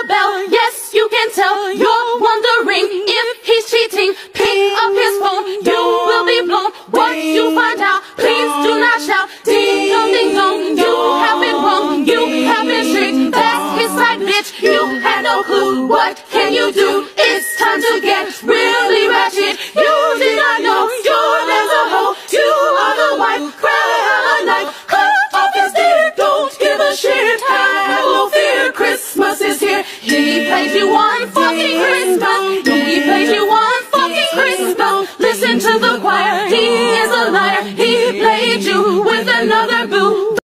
the bell. Yes, you can tell. You're wondering if he's cheating. Pick up his phone, you will be blown. What you find out, please do not shout. Ding dong, ding dong, you have been wrong. You have been tricked. That's his side, bitch. You had no clue. What can you do? It's time to get